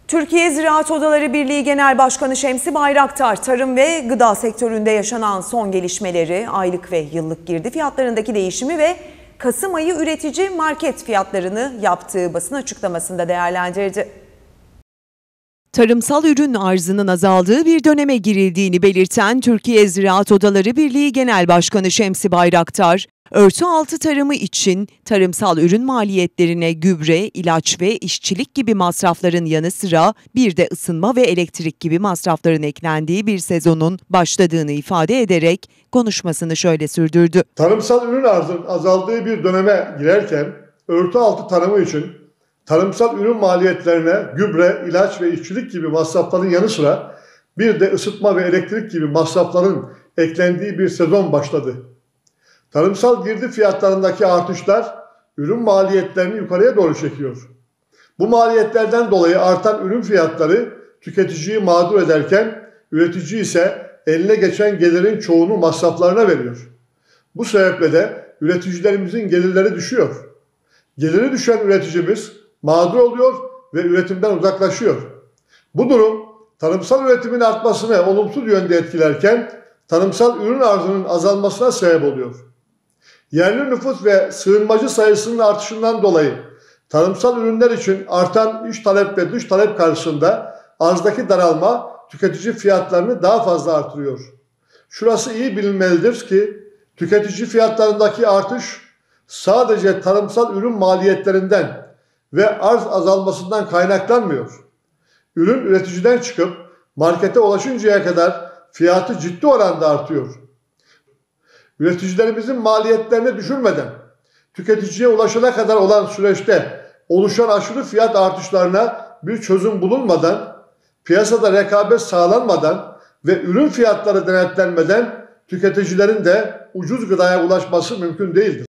Türkiye Ziraat Odaları Birliği Genel Başkanı Şemsi Bayraktar, tarım ve gıda sektöründe yaşanan son gelişmeleri, aylık ve yıllık girdi fiyatlarındaki değişimi ve Kasım ayı üretici market fiyatlarını yaptığı basın açıklamasında değerlendirdi. Tarımsal ürün arzının azaldığı bir döneme girildiğini belirten Türkiye Ziraat Odaları Birliği Genel Başkanı Şemsi Bayraktar, örtü altı tarımı için tarımsal ürün maliyetlerine gübre, ilaç ve işçilik gibi masrafların yanı sıra bir de ısınma ve elektrik gibi masrafların eklendiği bir sezonun başladığını ifade ederek konuşmasını şöyle sürdürdü. Tarımsal ürün arzının azaldığı bir döneme girerken örtü altı tarımı için tarımsal ürün maliyetlerine gübre, ilaç ve işçilik gibi masrafların yanı sıra bir de ısıtma ve elektrik gibi masrafların eklendiği bir sezon başladı. Tarımsal girdi fiyatlarındaki artışlar ürün maliyetlerini yukarıya doğru çekiyor. Bu maliyetlerden dolayı artan ürün fiyatları tüketiciyi mağdur ederken üretici ise eline geçen gelirin çoğunu masraflarına veriyor. Bu sebeple de üreticilerimizin gelirleri düşüyor. Geliri düşen üreticimiz mağdur oluyor ve üretimden uzaklaşıyor. Bu durum tarımsal üretimin artmasını olumsuz yönde etkilerken tarımsal ürün arzının azalmasına sebep oluyor. Yerli nüfus ve sığınmacı sayısının artışından dolayı tarımsal ürünler için artan iç talep ve dış talep karşısında arzdaki daralma tüketici fiyatlarını daha fazla artırıyor. Şurası iyi bilinmelidir ki tüketici fiyatlarındaki artış sadece tarımsal ürün maliyetlerinden ve arz azalmasından kaynaklanmıyor. Ürün üreticiden çıkıp markete ulaşıncaya kadar fiyatı ciddi oranda artıyor. Üreticilerimizin maliyetlerini düşürmeden tüketiciye ulaşana kadar olan süreçte oluşan aşırı fiyat artışlarına bir çözüm bulunmadan, piyasada rekabet sağlanmadan ve ürün fiyatları denetlenmeden tüketicilerin de ucuz gıdaya ulaşması mümkün değildir.